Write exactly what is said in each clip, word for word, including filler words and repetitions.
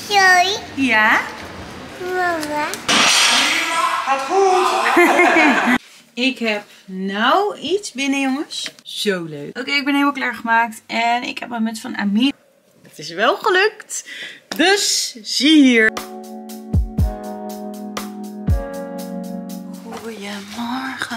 Sorry. Ja? Mama. Gaat goed! Ik heb nou iets binnen, jongens. Zo leuk. Oké, okay, ik ben helemaal klaargemaakt. En ik heb een muts van Amir. Het is wel gelukt. Dus zie hier. Goedemorgen.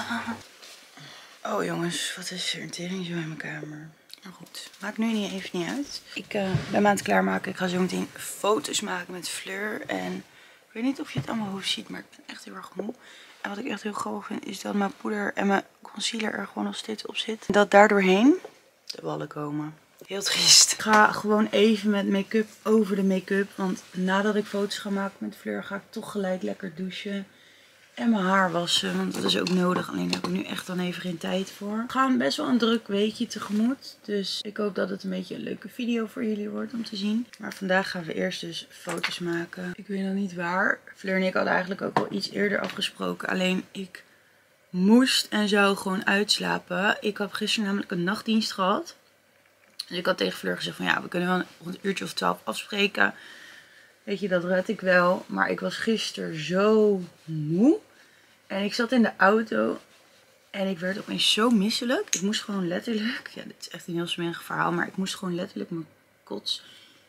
Oh jongens, wat is er een tering zo in mijn kamer. Maar goed, maakt nu niet, even niet uit. Ik uh, ben me aan het klaarmaken. Ik ga zo meteen foto's maken met Fleur. En ik weet niet of je het aan mijn hoofd ziet, maar ik ben echt heel erg moe. En wat ik echt heel grappig vind, is dat mijn poeder en mijn concealer er gewoon nog steeds op zit. En dat daardoorheen de wallen komen. Heel triest. Ik ga gewoon even met make-up over de make-up. Want nadat ik foto's ga maken met Fleur, ga ik toch gelijk lekker douchen. En mijn haar wassen, want dat is ook nodig. Alleen daar heb ik nu echt dan even geen tijd voor. We gaan best wel een druk weekje tegemoet. Dus ik hoop dat het een beetje een leuke video voor jullie wordt om te zien. Maar vandaag gaan we eerst dus foto's maken. Ik weet nog niet waar. Fleur en ik hadden eigenlijk ook wel iets eerder afgesproken. Alleen ik moest en zou gewoon uitslapen. Ik heb gisteren namelijk een nachtdienst gehad. Dus ik had tegen Fleur gezegd van ja, we kunnen wel rond een uurtje of twaalf afspreken. Weet je, dat red ik wel. Maar ik was gisteren zo moe. En ik zat in de auto. En ik werd opeens zo misselijk. Ik moest gewoon letterlijk. Ja, dit is echt een heel smerig verhaal. Maar ik moest gewoon letterlijk mijn kots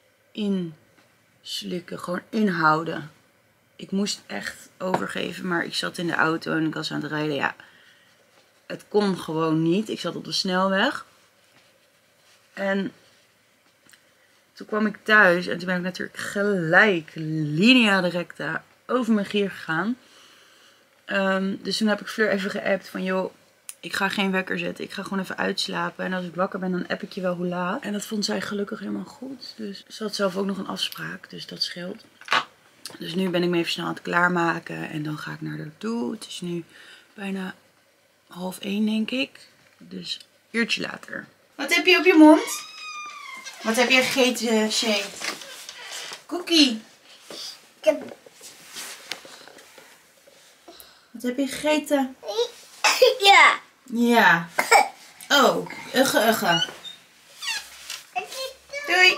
inslikken. Gewoon inhouden. Ik moest echt overgeven. Maar ik zat in de auto en ik was aan het rijden. Ja, het kon gewoon niet. Ik zat op de snelweg. En toen kwam ik thuis en toen ben ik natuurlijk gelijk linea recta over mijn gier gegaan. Um, dus toen heb ik Fleur even geappt van joh, ik ga geen wekker zetten. Ik ga gewoon even uitslapen. En als ik wakker ben, dan app ik je wel hoe laat. En dat vond zij gelukkig helemaal goed. Dus ze had zelf ook nog een afspraak, dus dat scheelt. Dus nu ben ik me even snel aan het klaarmaken en dan ga ik naar haar toe. Het is nu bijna half één denk ik. Dus een uurtje later. Wat heb je op je mond? Wat heb je gegeten, Shane? Cookie. Ik heb... Wat heb je gegeten? Ja. Ja. Oh, ugge, ugge. Doei.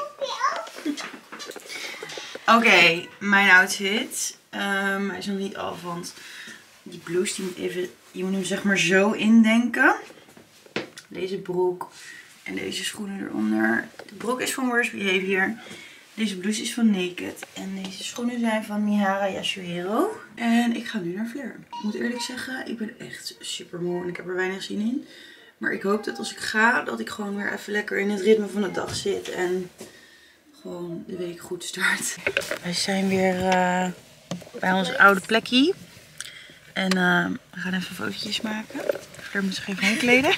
Oké, okay, mijn outfit. Um, hij is nog niet af, want die blouse die moet even, je moet hem zeg maar zo indenken. Deze broek. En deze schoenen eronder. De broek is van Worst Behavior. Deze blouse is van Naked. En deze schoenen zijn van Mihara Yasuhiro. En ik ga nu naar Fleur. Ik moet eerlijk zeggen, ik ben echt super moe. En ik heb er weinig zin in. Maar ik hoop dat als ik ga, dat ik gewoon weer even lekker in het ritme van de dag zit. En gewoon de week goed start. Wij zijn weer uh, bij ons oude plekje. En uh, we gaan even fotootjes maken. Fleur moet zich even aankleden.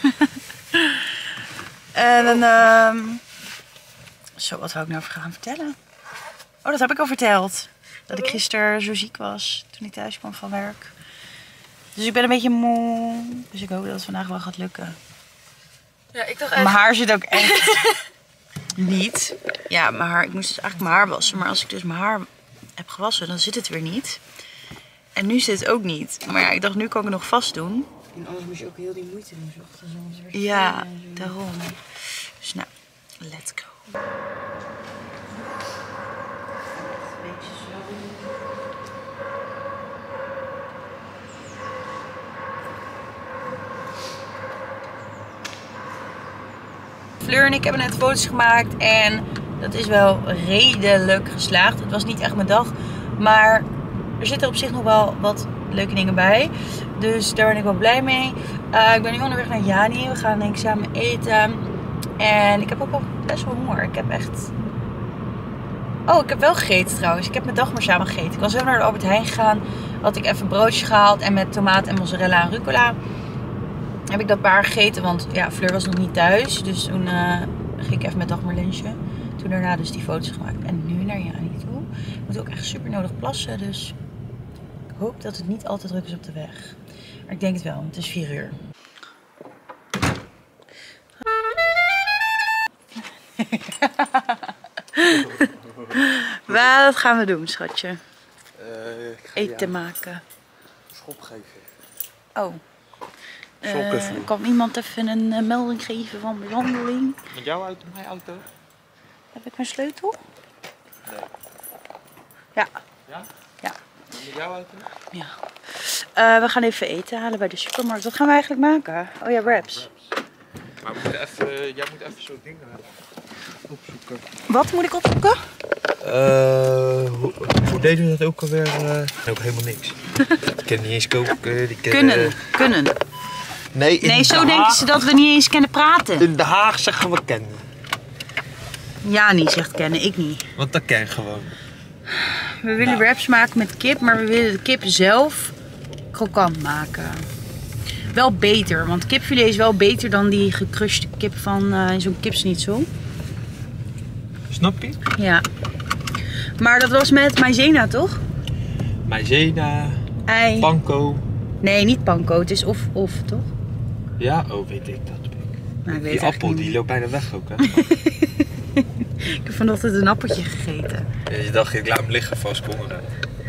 En dan, um... zo, wat wou ik nou gaan vertellen? Oh, dat heb ik al verteld. Dat ik gisteren zo ziek was toen ik thuis kwam van werk. Dus ik ben een beetje moe. Dus ik hoop dat het vandaag wel gaat lukken. Ja, ik dacht eigenlijk... Mijn haar zit ook echt niet. Ja, mijn haar, ik moest dus eigenlijk mijn haar wassen. Maar als ik dus mijn haar heb gewassen, dan zit het weer niet. En nu zit het ook niet. Maar ja, ik dacht, nu kan ik het nog vast doen. En anders moet je ook heel die moeite doen. Zo. Ja, daarom. Dus nou, let's go. Fleur en ik hebben net foto's gemaakt en dat is wel redelijk geslaagd. Het was niet echt mijn dag, maar er zitten op zich nog wel wat leuke dingen bij. Dus daar ben ik wel blij mee. Uh, ik ben nu onderweg naar Jani. We gaan denk ik samen eten. En ik heb ook wel best wel honger. Ik heb echt... Oh, ik heb wel gegeten trouwens. Ik heb mijn dag maar samen gegeten. Ik was even naar de Albert Heijn gegaan. Had ik even een broodje gehaald. En met tomaat en mozzarella en rucola heb ik dat paar gegeten. Want ja, Fleur was nog niet thuis. Dus toen uh, ging ik even met Dagmar lunchen. Toen daarna dus die foto's gemaakt. En nu naar Jani toe. Ik moet ook echt super nodig plassen. Dus ik hoop dat het niet al te druk is op de weg. Maar ik denk het wel. Want het is vier uur. Wat gaan we doen, schatje? Uh, ik ga Eten maken. Schop geven. Oh. Uh, kan iemand even een uh, melding geven van behandeling? Met jouw auto, mijn auto? Heb ik mijn sleutel? Nee. Ja. Ja? Ja. Met jouw auto? Ja. Uh, we gaan even eten halen bij de supermarkt. Wat gaan we eigenlijk maken? Oh ja, wraps. Maar we moeten even, jij moet even zo'n dingen opzoeken. Wat moet ik opzoeken? Uh, hoe, hoe deden we dat ook alweer? Uh, ook helemaal niks. Die kennen niet eens koken. Die kennen... Kunnen, kunnen. Nee, in nee zo de denken ze dat we niet eens kunnen praten. In Den Haag zeggen we kennen. Ja, niet zegt kennen, ik niet. Want dat ken gewoon. We willen nou. wraps maken met kip, maar we willen de kip zelf krokant maken. Wel beter, want kipfilet is wel beter dan die gecrushte kip van uh, zo'n kipsnitzel. Snap je? Ja. Maar dat was met maizena, toch? Maizena, ei. panko. Nee, niet panko. Het is of of, toch? Ja, oh weet ik dat. Nou, ik weet die appel die loopt bijna weg ook, hè? Ik heb vanochtend een appeltje gegeten. Ja, je dacht, ik laat hem liggen van spongeren.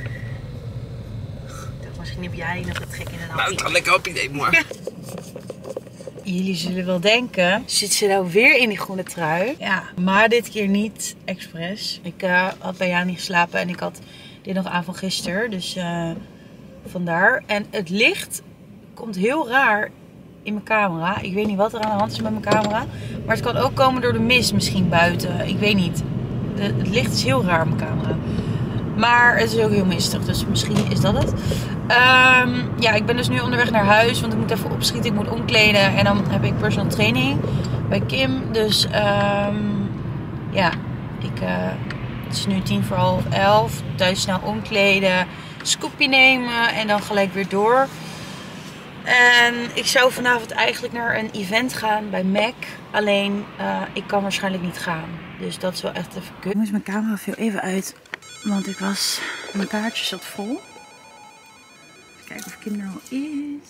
Misschien heb jij nog een trek in een appel. Nou, het gaat lekker op idee, maar. Ja. Jullie zullen wel denken, zit ze nou weer in die groene trui? Ja, maar dit keer niet expres. Ik uh, had bij Jani geslapen en ik had dit nog aan van gisteren. Dus uh, vandaar. En het licht komt heel raar in mijn camera. Ik weet niet wat er aan de hand is met mijn camera. Maar het kan ook komen door de mist misschien buiten. Ik weet niet. De, het licht is heel raar op mijn camera. Maar het is ook heel mistig, dus misschien is dat het. Um, ja, ik ben dus nu onderweg naar huis, want ik moet even opschieten, ik moet omkleden. En dan heb ik personal training bij Kim. Dus um, ja, ik, uh, het is nu tien voor half elf. Thuis snel omkleden, scoopje nemen en dan gelijk weer door. En ik zou vanavond eigenlijk naar een event gaan bij Mac. Alleen, uh, ik kan waarschijnlijk niet gaan. Dus dat is wel echt even kut. Ik moest mijn camera veel even uit. Want ik was, mijn kaartje zat vol. Even kijken of Kim er al is.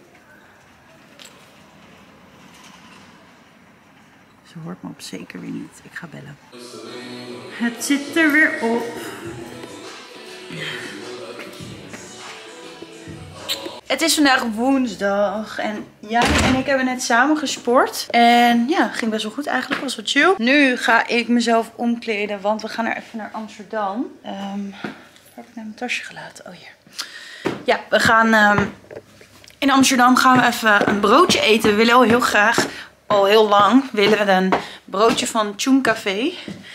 Ze hoort me op zeker weer niet. Ik ga bellen. Het zit er weer op. Het is vandaag woensdag en Jani en ik hebben net samen gesport. En ja, ging best wel goed eigenlijk, was wel chill. Nu ga ik mezelf omkleden, want we gaan er even naar Amsterdam. Um, waar heb ik nou mijn tasje gelaten? Oh hier. Ja, we gaan um, in Amsterdam gaan we even een broodje eten. We willen al heel graag, al heel lang, willen we een broodje van Tjoen Café.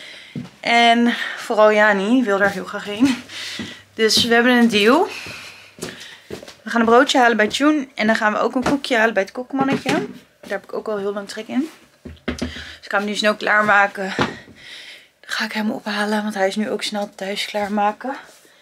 En vooral Jani wil daar heel graag heen. Dus we hebben een deal. We gaan een broodje halen bij Tjoen. En dan gaan we ook een koekje halen bij het koekmannetje. Daar heb ik ook al heel lang trek in. Dus ik ga hem nu snel klaarmaken. Dan ga ik hem ophalen. Want hij is nu ook snel thuis klaarmaken.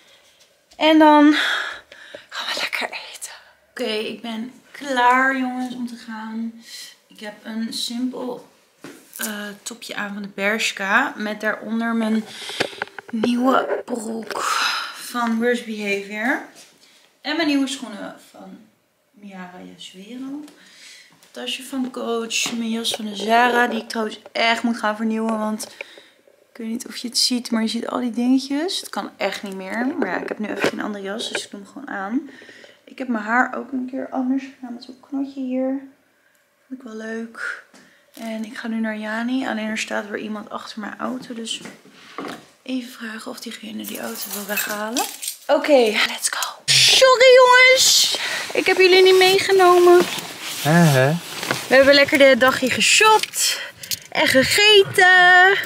En dan gaan we lekker eten. Oké, okay, ik ben klaar jongens om te gaan. Ik heb een simpel uh, topje aan van de Bershka. Met daaronder mijn nieuwe broek van Worst Behavior. En mijn nieuwe schoenen van Miara Yasuero. Tasje van Coach. Mijn jas van de Zara. Die ik trouwens echt moet gaan vernieuwen. Want ik weet niet of je het ziet. Maar je ziet al die dingetjes. Het kan echt niet meer. Maar ja, ik heb nu even geen andere jas. Dus ik doe hem gewoon aan. Ik heb mijn haar ook een keer anders gedaan. Met zo'n knotje hier. Vind ik wel leuk. En ik ga nu naar Jani. Alleen er staat weer iemand achter mijn auto. Dus even vragen of diegene die auto wil weghalen. Oké, okay, let's go. Sorry jongens, ik heb jullie niet meegenomen. Uh -huh. We hebben lekker de dagje geshopt en gegeten.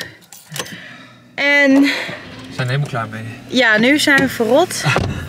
En we zijn helemaal klaar mee. Ja, nu zijn we verrot.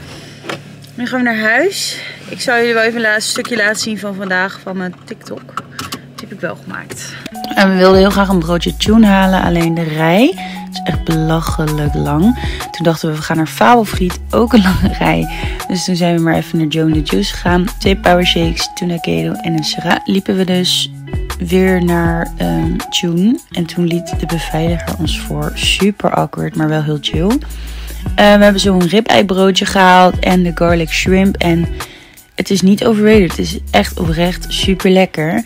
Nu gaan we naar huis. Ik zal jullie wel even een stukje laten zien van vandaag van mijn TikTok. Die heb ik wel gemaakt. En we wilden heel graag een broodje Tjoen halen, alleen de rij is echt belachelijk lang. Toen dachten we, we gaan naar Fabelfriet, ook een lange rij. Dus toen zijn we maar even naar Joe and the Juice gegaan. Twee power shakes, tuna kedo en een Syrah. Liepen we dus weer naar um, Tjoen. En toen liet de beveiliger ons voor. Super awkward, maar wel heel chill. Uh, we hebben zo'n ribeye broodje gehaald en de garlic shrimp. En het is niet overrated, het is echt oprecht super lekker.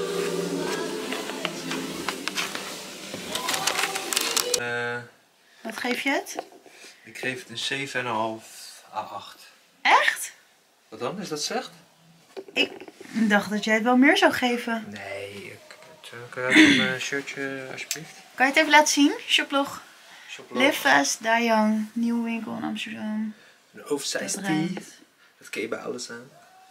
Wat geef je het? Ik geef het een zeven komma vijf à acht. Echt? Wat dan? Is dat slecht? Ik dacht dat jij het wel meer zou geven. Nee, ik, kan je even mijn shirtje alsjeblieft? Kan je het even laten zien? Shoplog. Shoplo. Live Dayang, nieuwe winkel in Amsterdam. Een oversized Dat tee. rijdt. Dat kun je bij alles aan.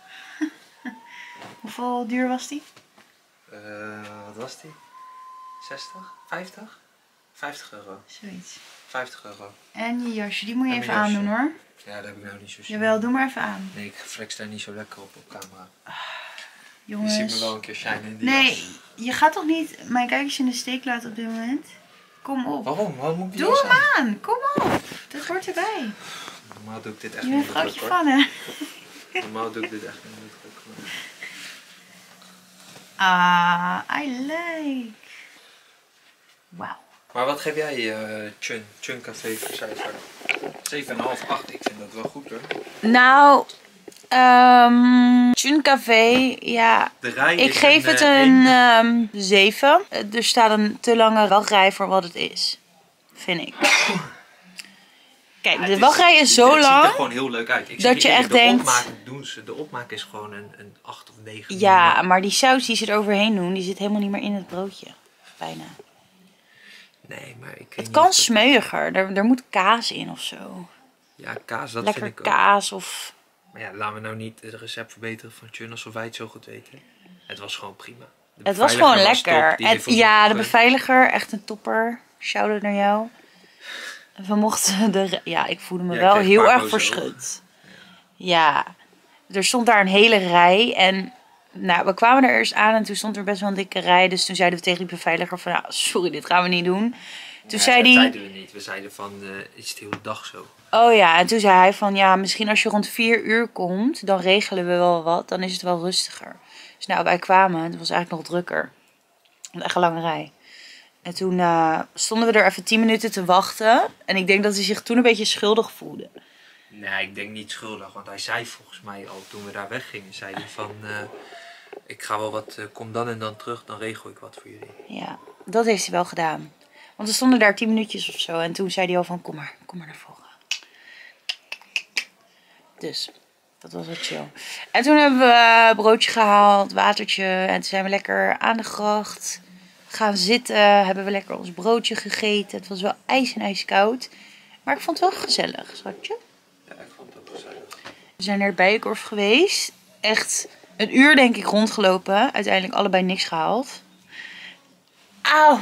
Hoeveel duur was die? Uh, wat was die? zestig? vijftig? vijftig euro. Zoiets. vijftig euro. En je jasje, die moet je En even mijn jasje. aandoen hoor. Ja, dat heb ik nou niet zo zin. Jawel, doe maar even aan. Nee, ik flex daar niet zo lekker op op camera. Jongens. Je ziet me wel een keer shinen in die Nee, jas. je gaat toch niet mijn kijkers in de steek laten op dit moment? Kom op. Waarom? Waarom moet ik die Doe jas hem aan? aan, kom op. Dat hoort erbij. Normaal doe ik dit echt Je niet bent met druk, vrouwtje hoor. van hè. Normaal doe ik dit echt niet met druk. maar- Ah, I like. Wauw. Maar wat geef jij uh, Chun, Chun Café voor cijfer? zeven komma vijf, acht. Ik vind dat wel goed hoor. Nou, um, Chun Café, ja. De rij Ik is geef een, het eh, een één. um, zeven. Er staat een te lange wachtrij voor wat het is. Vind ik. Kijk, Ja, de het wachtrij is zo Het ziet er lang. gewoon heel leuk uit. Ik dat zeg je eerlijk, echt de denkt- Opmaak doen ze, de opmaak is gewoon een, een acht of negen. Ja, maar die saus die ze er overheen doen, die zit helemaal niet meer in het broodje. Bijna. Nee, maar ik weet Het niet kan of dat- smeuiger. Er, er moet kaas in of zo. Ja, kaas, dat Lekker vind ik ook. kaas of... Maar ja, laten we nou niet het recept verbeteren van Chun alsof wij het zo goed weten. Het was gewoon prima. De Het was beveiliger gewoon was top, lekker. die En, heeft ons ja, de gegund. beveiliger, echt een topper. Shout-out naar jou. We mochten de... re- Ja, ik voelde me Ja, ik wel kreeg een heel paar erg boze verschut. Ja. Er stond daar een hele rij. En nou, we kwamen er eerst aan en toen stond er best wel een dikke rij. Dus toen zeiden we tegen die beveiliger van... Nou, sorry, dit gaan we niet doen. Toen Ja, zei dat hij... zeiden we niet. We zeiden van, uh, is het de hele dag zo? Oh ja, en toen zei hij van... Ja, misschien als je rond vier uur komt, dan regelen we wel wat. Dan is het wel rustiger. Dus nou, wij kwamen. Het was eigenlijk nog drukker. Een echt een lange rij. En toen uh, stonden we er even tien minuten te wachten. En ik denk dat hij zich toen een beetje schuldig voelde. Nee, ik denk niet schuldig. Want hij zei volgens mij al toen we daar weggingen, zei hij van... Uh, ik ga wel wat, uh, kom dan en dan terug, dan regel ik wat voor jullie. Ja, dat heeft hij wel gedaan. Want we stonden daar tien minuutjes of zo. En toen zei hij al van, kom maar, kom maar naar voren. Dus, dat was wel chill. En toen hebben we broodje gehaald, watertje. En toen zijn we lekker aan de gracht gaan zitten. Hebben we lekker ons broodje gegeten. Het was wel ijs en ijskoud. Maar ik vond het wel gezellig, schatje. Ja, ik vond het ook gezellig. We zijn naar de Bijenkorf geweest. Echt een uur denk ik rondgelopen. Uiteindelijk allebei niks gehaald. Auw.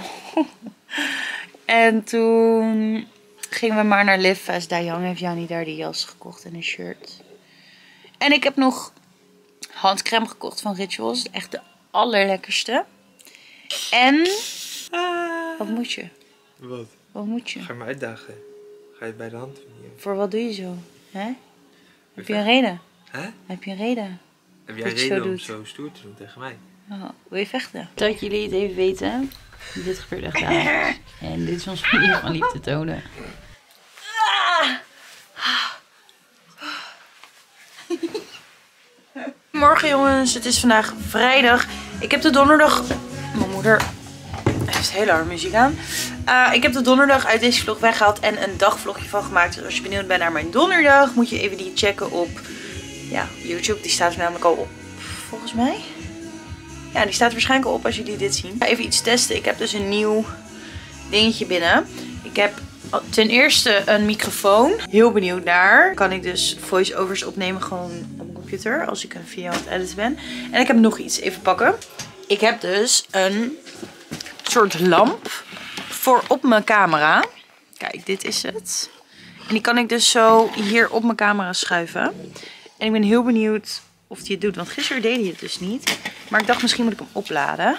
En toen gingen we maar naar Live Fast Dayang. Heeft Jani daar die jas gekocht en een shirt. En ik heb nog handcrème gekocht van Rituals. Echt de allerlekkerste. En... Wat moet je? Wat? Wat moet je? Ga je me uitdagen? Ga je bij de hand nemen? Voor wat doe je zo? Hè? Heb je een reden? Hè? Heb je een reden? Heb jij Dat je reden zo om doet. zo stoer te doen tegen mij? Oh, wil je vechten? Dat jullie het even weten. Dit gebeurt echt dagelijks. En dit is onze manier van liefde tonen. Morgen jongens, het is vandaag vrijdag. Ik heb de donderdag... Mijn moeder heeft hele harde muziek aan. Uh, ik heb de donderdag uit deze vlog weggehaald en een dagvlogje van gemaakt. Dus als je benieuwd bent naar mijn donderdag, moet je even die checken op ja, YouTube. Die staat er namelijk al op, volgens mij. Ja, die staat waarschijnlijk al op als jullie dit zien. Ik ga even iets testen. Ik heb dus een nieuw dingetje binnen. Ik heb ten eerste een microfoon. Heel benieuwd naar. Kan ik dus voice-overs opnemen gewoon op mijn computer. Als ik een video aan het editen ben. En ik heb nog iets. Even pakken. Ik heb dus een soort lamp voor op mijn camera. Kijk, dit is het. En die kan ik dus zo hier op mijn camera schuiven. En ik ben heel benieuwd of hij het doet. Want gisteren deed hij het dus niet. Maar ik dacht misschien moet ik hem opladen.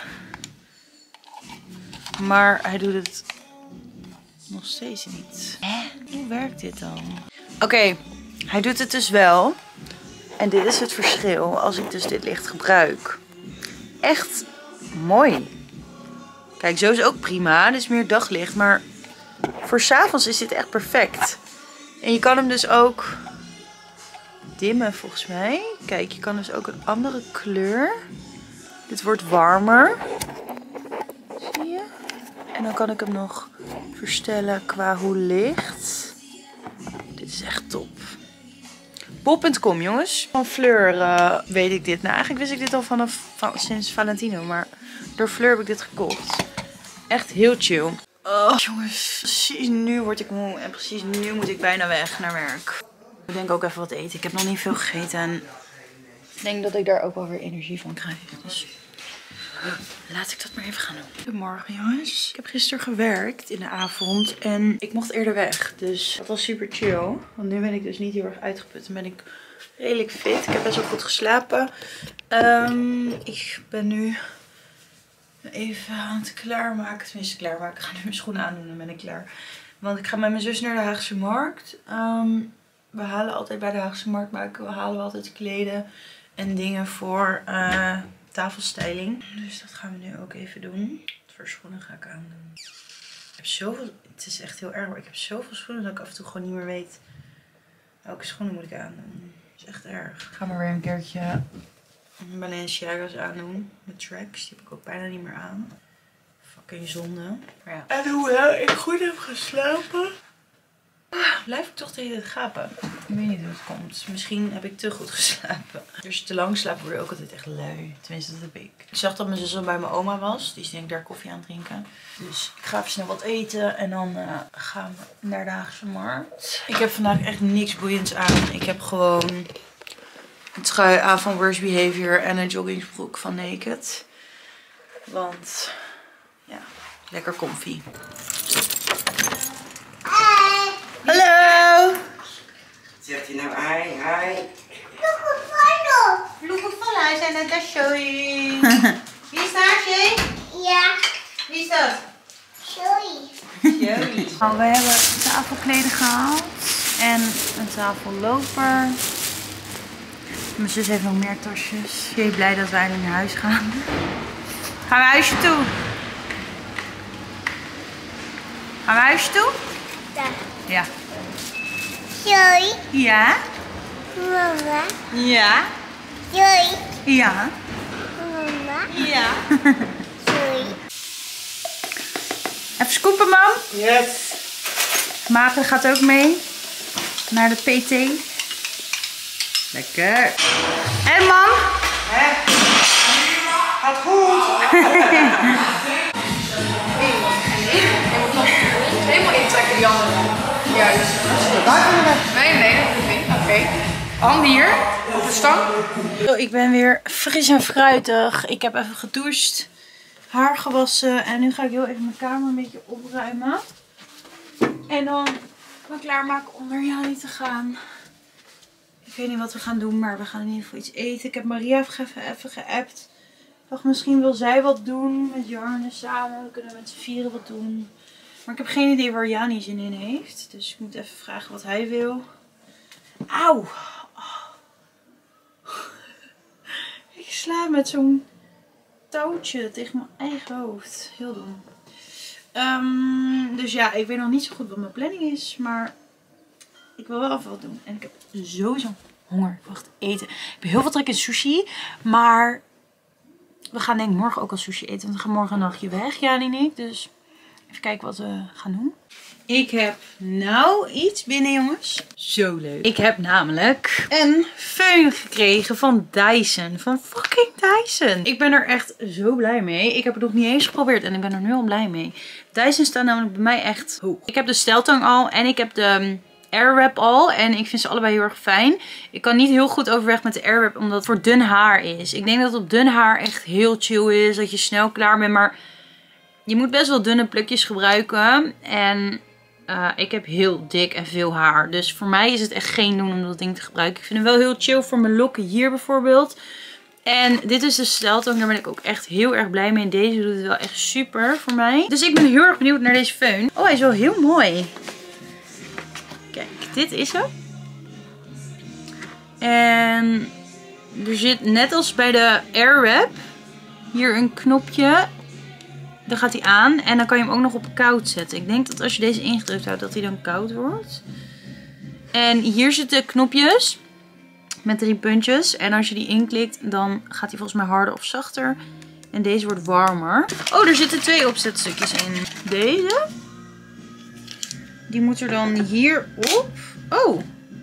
Maar hij doet het nog steeds niet. Hè? Hoe werkt dit dan? Oké, okay, hij doet het dus wel. En dit is het verschil als ik dus dit licht gebruik. Echt mooi. Kijk, zo is ook prima. Dit is meer daglicht. Maar voor 's avonds is dit echt perfect. En je kan hem dus ook dimmen volgens mij. Kijk, je kan dus ook een andere kleur. Dit wordt warmer. Zie je? En dan kan ik hem nog verstellen qua hoe licht. Dit is echt top. bol punt com jongens. Van Fleur uh, weet ik dit. Nou, eigenlijk wist ik dit al vanaf van, sinds Valentino. Maar door Fleur heb ik dit gekocht. Echt heel chill. Oh, jongens, precies nu word ik moe en precies nu moet ik bijna weg naar werk. Ik denk ook even wat eten. Ik heb nog niet veel gegeten en ik denk dat ik daar ook wel weer energie van krijg. Dus laat ik dat maar even gaan doen. Goedemorgen jongens. Ik heb gisteren gewerkt in de avond en ik mocht eerder weg. Dus dat was super chill. Want nu ben ik dus niet heel erg uitgeput en ben ik redelijk fit. Ik heb best wel goed geslapen. Um, ik ben nu even aan het klaarmaken. Tenminste klaarmaken. Ik ga nu mijn schoenen aandoen en ben ik klaar. Want ik ga met mijn zus naar de Haagse Markt. Um, we halen altijd bij de Haagse Markt maken. We halen altijd kleden en dingen voor uh, tafelstyling. Dus dat gaan we nu ook even doen. Wat voor schoenen ga ik aandoen? Ik heb zoveel... Het is echt heel erg, maar ik heb zoveel schoenen dat ik af en toe gewoon niet meer weet welke schoenen moet ik aandoen. Dat is echt erg. Ik ga maar weer een keertje Balenciaga's aandoen. Met tracks. Die heb ik ook bijna niet meer aan. Fucking zonde. Maar ja. En hoewel ik goed heb geslapen, blijf ik toch de hele tijd gapen. Ik weet niet hoe het komt. Misschien heb ik te goed geslapen. Als je te lang slaapt word je ook altijd echt lui. Tenminste, dat heb ik. Ik zag dat mijn zus al bij mijn oma was. Die is denk ik daar koffie aan het drinken. Dus ik ga even snel wat eten. En dan uh, gaan we naar de Haagse Markt. Ik heb vandaag echt niks boeiends aan. Ik heb gewoon een trui aan van Worst Behavior en een joggingsbroek van Naked. Want ja, lekker comfy. Hallo! Zegt hij nou hi, hi? Look at follow, hij zei net dat showy. Wie is daar, Shay? Ja. Wie is dat? Sorry. Showy. Nou, we hebben tafelkleden gehaald en een tafelloper. Mijn zus heeft nog meer tasjes. Shay blij dat wij nu naar huis gaan. Gaan we huisje toe? Gaan we huisje toe? Ja. Ja. Sorry. Ja? Mama. Ja? Sorry. Ja? Mama. Ja. Sorry. Even scoopen, mam. Yes. Maarten gaat ook mee naar de P T. Lekker. En mam? Hè? Gaat goed. Helemaal intrekken die andere. Ja, dus. Nee, nee, dat hoeft niet. Oké. Okay. Handen hier op de stang. Zo, ik ben weer fris en fruitig. Ik heb even gedoucht, haar gewassen en nu ga ik heel even mijn kamer een beetje opruimen. En dan me klaarmaken om naar Jani te gaan. Ik weet niet wat we gaan doen, maar we gaan in ieder geval iets eten. Ik heb Maria even, even geappt. Ik dacht, misschien wil zij wat doen met Jarne samen. We kunnen met z'n vieren wat doen. Maar ik heb geen idee waar Jani zin in heeft. Dus ik moet even vragen wat hij wil. Auw! Oh. Ik sla met zo'n touwtje tegen mijn eigen hoofd. Heel dom. Um, dus ja, ik weet nog niet zo goed wat mijn planning is. Maar ik wil wel even wat doen. En ik heb sowieso honger. Ik wacht eten. Ik heb heel veel trek in sushi. Maar we gaan denk ik morgen ook al sushi eten. Want we gaan morgen een nachtje weg, Jani en ik. Dus even kijken wat we gaan doen. Ik heb nou iets binnen, jongens. Zo leuk. Ik heb namelijk een föhn gekregen van Dyson. Van fucking Dyson. Ik ben er echt zo blij mee. Ik heb het nog niet eens geprobeerd en ik ben er nu al blij mee. Dyson staat namelijk bij mij echt hoog. Ik heb de steltang al en ik heb de Airwrap al. En ik vind ze allebei heel erg fijn. Ik kan niet heel goed overweg met de Airwrap omdat het voor dun haar is. Ik denk dat het op dun haar echt heel chill is. Dat je snel klaar bent. Maar je moet best wel dunne plukjes gebruiken. En uh, ik heb heel dik en veel haar. Dus voor mij is het echt geen doen om dat ding te gebruiken. Ik vind hem wel heel chill voor mijn lokken hier bijvoorbeeld. En dit is de steltang. Daar ben ik ook echt heel erg blij mee. En deze doet het wel echt super voor mij. Dus ik ben heel erg benieuwd naar deze föhn. Oh, hij is wel heel mooi. Kijk, dit is hem. En er zit net als bij de Airwrap hier een knopje. Dan gaat hij aan en dan kan je hem ook nog op koud zetten. Ik denk dat als je deze ingedrukt houdt dat hij dan koud wordt. En hier zitten knopjes met drie puntjes. En als je die inklikt dan gaat hij volgens mij harder of zachter. En deze wordt warmer. Oh, er zitten twee opzetstukjes in. Deze. Die moet er dan hier op. Oh.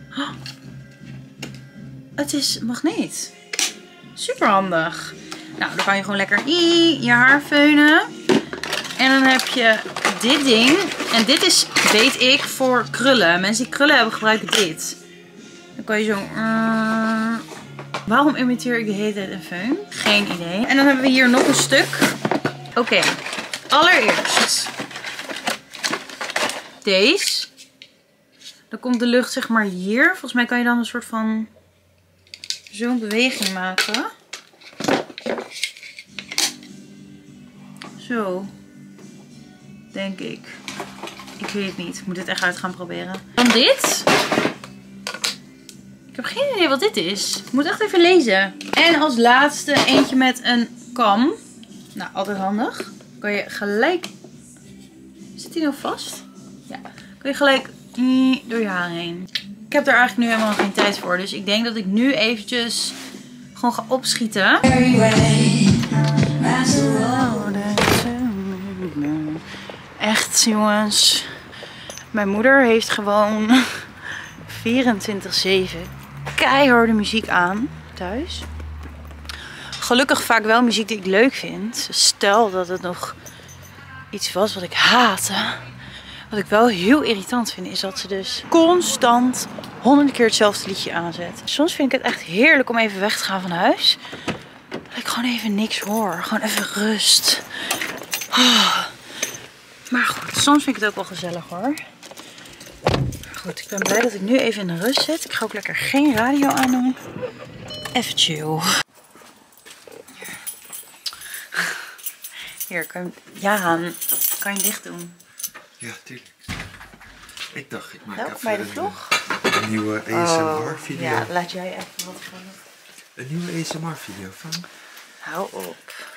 Het is magneet. Super handig. Nou, dan kan je gewoon lekker je haar feunen. En dan heb je dit ding. En dit is, weet ik, voor krullen. Mensen die krullen hebben gebruiken dit. Dan kan je zo... Uh... Waarom imiteer ik de hele tijd een föhn? Geen idee. En dan hebben we hier nog een stuk. Oké. Okay. Allereerst. Deze. Dan komt de lucht zeg maar hier. Volgens mij kan je dan een soort van... Zo'n beweging maken. Zo. Denk ik. Ik weet het niet. Ik moet dit echt uit gaan proberen. Dan dit. Ik heb geen idee wat dit is. Ik moet echt even lezen. En als laatste eentje met een kam. Nou, altijd handig. Kan je gelijk... Zit die nou vast? Ja. Kan je gelijk door je haar heen. Ik heb er eigenlijk nu helemaal geen tijd voor. Dus ik denk dat ik nu eventjes gewoon ga opschieten. Echt jongens. Mijn moeder heeft gewoon vierentwintig zeven keiharde muziek aan thuis. Gelukkig vaak wel muziek die ik leuk vind. Stel dat het nog iets was wat ik haatte. Wat ik wel heel irritant vind is dat ze dus constant honderd keer hetzelfde liedje aanzet. Soms vind ik het echt heerlijk om even weg te gaan van huis. Dat ik gewoon even niks hoor. Gewoon even rust. Oh. Maar goed, soms vind ik het ook wel gezellig hoor. Goed, ik ben blij dat ik nu even in de rust zit. Ik ga ook lekker geen radio aandoen. Even chill. Hier, kan je... Jaan, kan je dicht doen? Ja, tuurlijk. Ik dacht, ik maak Help even mij de een, vlog. een nieuwe A S M R-video. Ja, laat jij even wat gaan. Een nieuwe A S M R-video van... Hou op.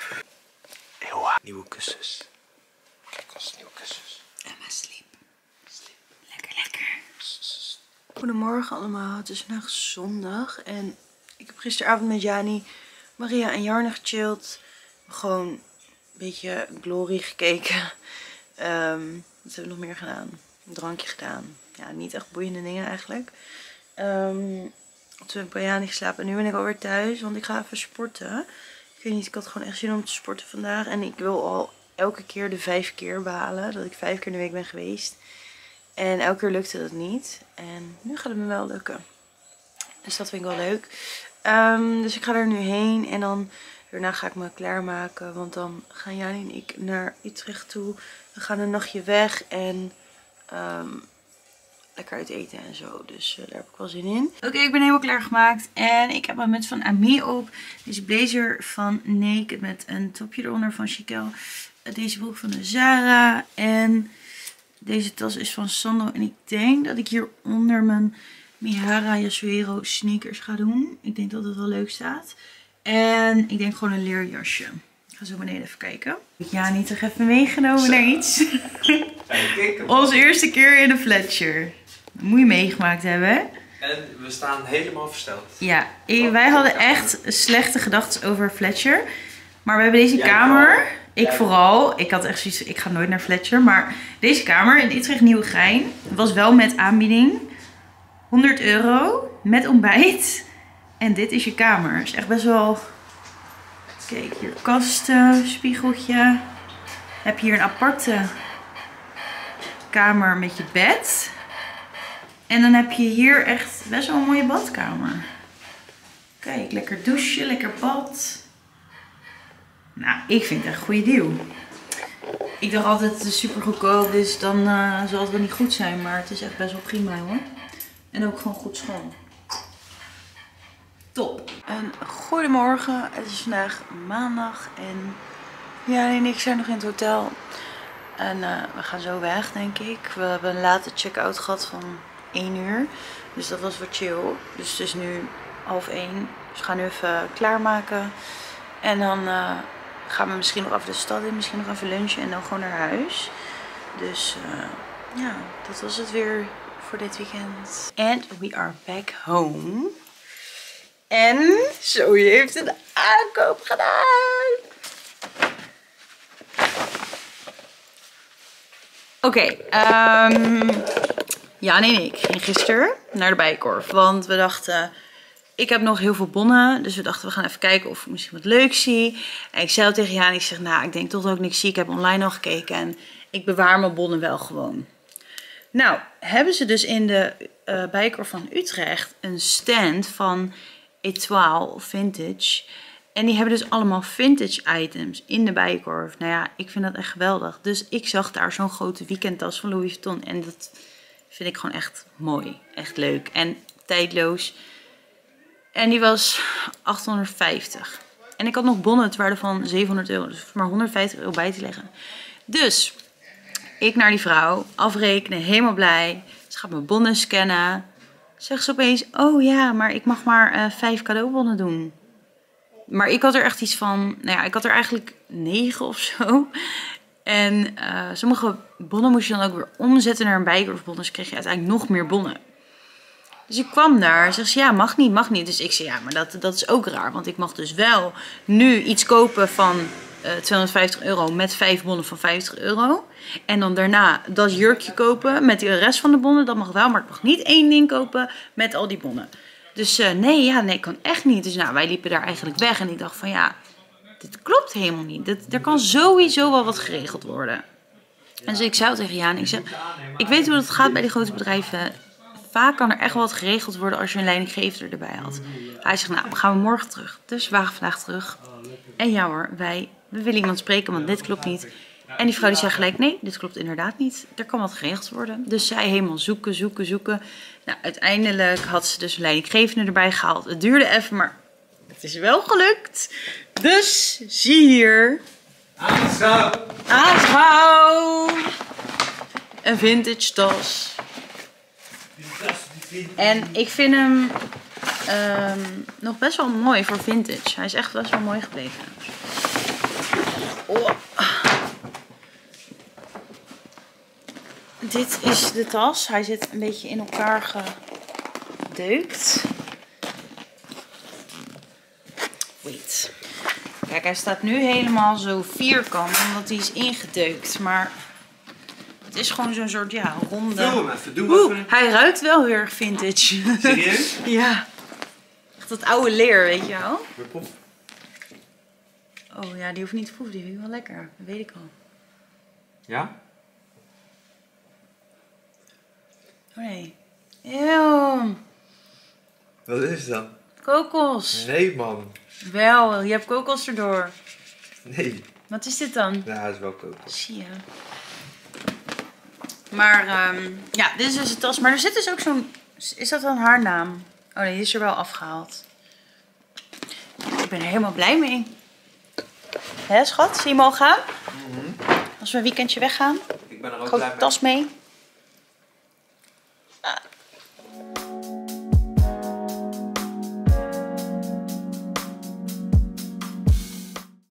Ewa. Nieuwe kussens. Kijk, als nieuwe kussens. Emma, sleep. Sleep. Lekker, lekker. Goedemorgen allemaal. Het is vandaag zondag. En ik heb gisteravond met Jani, Maria en Jarne gechilled. Gewoon een beetje Glory gekeken. Um, wat hebben we nog meer gedaan? Een drankje gedaan. Ja, niet echt boeiende dingen eigenlijk. Um, toen heb ik bij Jani geslapen. En nu ben ik alweer thuis. Want ik ga even sporten. Ik weet niet, ik had gewoon echt zin om te sporten vandaag. En ik wil al elke keer de vijf keer behalen. Dat ik vijf keer in de week ben geweest. En elke keer lukte dat niet. En nu gaat het me wel lukken. Dus dat vind ik wel leuk. Um, dus ik ga er nu heen. En dan daarna ga ik me klaarmaken. Want dan gaan Jani en ik naar Utrecht toe. We gaan een nachtje weg. En um, lekker uit eten en zo. Dus uh, daar heb ik wel zin in. Oké, okay, ik ben helemaal klaargemaakt. En ik heb mijn muts van Ami op. Deze blazer van Naked met een topje eronder van Chiquel. Deze broek van de Zara. En deze tas is van Sandro. En ik denk dat ik hieronder mijn Mihara Yasuhiro sneakers ga doen. Ik denk dat het wel leuk staat. En ik denk gewoon een leerjasje. Ik ga zo beneden even kijken. Ik heb Jani toch even meegenomen naar iets. Onze eerste keer in de Fletcher. Dat moet je meegemaakt hebben, hè? En we staan helemaal versteld. Ja, wij hadden echt slechte gedachten over Fletcher. Maar we hebben deze kamer... Ik vooral, ik had echt zoiets, ik ga nooit naar Fletcher. Maar deze kamer in Utrecht Nieuwegein was wel met aanbieding. honderd euro met ontbijt. En dit is je kamer. Is echt best wel... Kijk, hier kasten, spiegeltje. Heb je hier een aparte kamer met je bed. En dan heb je hier echt best wel een mooie badkamer. Kijk, lekker douchen, lekker bad. Nou, ik vind het echt een goede deal. Ik dacht altijd het is super goedkoop, dus dan uh, zal het wel niet goed zijn. Maar het is echt best wel prima hoor. En ook gewoon goed schoon. Top. En goedemorgen. Het is vandaag maandag. En ja, en ik zijn nog in het hotel. En uh, we gaan zo weg, denk ik. We hebben een late check-out gehad van één uur. Dus dat was wat chill. Dus het is nu half één. Dus we gaan nu even klaarmaken. En dan uh, gaan we misschien nog even de stad in. Misschien nog even lunchen en dan gewoon naar huis. Dus uh, ja, dat was het weer voor dit weekend. And we are back home. En Zoe heeft een aankoop gedaan. Oké, okay, um, Jani en ik gingen gisteren naar de Bijenkorf. Want we dachten, ik heb nog heel veel bonnen. Dus we dachten, we gaan even kijken of ik misschien wat leuks zie. En ik zei al tegen Jaan, ik zeg, nou, ik denk toch dat ik niks zie. Ik heb online al gekeken en ik bewaar mijn bonnen wel gewoon. Nou, hebben ze dus in de uh, Bijenkorf van Utrecht een stand van Etoile Vintage. En die hebben dus allemaal vintage items in de Bijenkorf. Nou ja, ik vind dat echt geweldig. Dus ik zag daar zo'n grote weekendtas van Louis Vuitton. En dat vind ik gewoon echt mooi. Echt leuk. En tijdloos. En die was achthonderdvijftig. En ik had nog bonnen, het waarde van zevenhonderd euro. Dus maar honderdvijftig euro bij te leggen. Dus ik naar die vrouw, afrekenen, helemaal blij. Ze gaat mijn bonnen scannen. Zegt ze opeens, oh ja, maar ik mag maar uh, vijf cadeaubonnen doen. Maar ik had er echt iets van, nou ja, ik had er eigenlijk negen of zo. En uh, sommige bonnen moest je dan ook weer omzetten naar een Bijenkorfbon. Dus kreeg je uiteindelijk nog meer bonnen. Dus ik kwam daar en zegt ze, ja, mag niet, mag niet. Dus ik zei, ja, maar dat, dat is ook raar. Want ik mag dus wel nu iets kopen van uh, tweehonderdvijftig euro met vijf bonnen van vijftig euro. En dan daarna dat jurkje kopen met de rest van de bonnen. Dat mag wel, maar ik mag niet één ding kopen met al die bonnen. Dus uh, nee, ja, nee, kan echt niet. Dus nou, wij liepen daar eigenlijk weg. En ik dacht van, ja, dit klopt helemaal niet. Dit, er kan sowieso wel wat geregeld worden. En dus ik zei al tegen Jaan, ik zeg, ik weet hoe dat gaat bij die grote bedrijven. Vaak kan er echt wel wat geregeld worden als je een leidinggevende erbij had. Hij zegt, nou, gaan we morgen terug. Dus we waren vandaag terug. En ja hoor, wij, we willen iemand spreken, want dit klopt niet. En die vrouw die zei gelijk, nee, dit klopt inderdaad niet. Er kan wat geregeld worden. Dus zij helemaal zoeken, zoeken, zoeken. Nou, uiteindelijk had ze dus een leidinggevende erbij gehaald. Het duurde even, maar het is wel gelukt. Dus, zie hier. Aanschouw! Aanschouw! Een vintage tas. En ik vind hem um, nog best wel mooi voor vintage. Hij is echt best wel mooi gebleven. Oh. Dit is de tas. Hij zit een beetje in elkaar gedeukt. Wait. Kijk, hij staat nu helemaal zo vierkant, omdat hij is ingedeukt. Maar het is gewoon zo'n soort, ja, ronde... Doe hem even, doe hem even. Hij ruikt wel heel erg vintage. Serieus? Ja. Echt dat oude leer, weet je wel. Oh ja, die hoeft niet te proeven. Die vind ik wel lekker. Dat weet ik al. Ja? Oh nee. Eeuw. Wat is het dan? Kokos. Nee, man. Wel, je hebt kokos erdoor. Nee. Wat is dit dan? Nou, dat is wel kokos. Zie je. Maar um, ja, dit is dus de tas. Maar er zit dus ook zo'n... Is dat dan haar naam? Oh nee, die is er wel afgehaald. Ik ben er helemaal blij mee. Hè, schat? Zie je hem al gaan? Mm-hmm. Als we een weekendje weggaan. Ik ben er ook Grote blij mee. tas mee. Ah.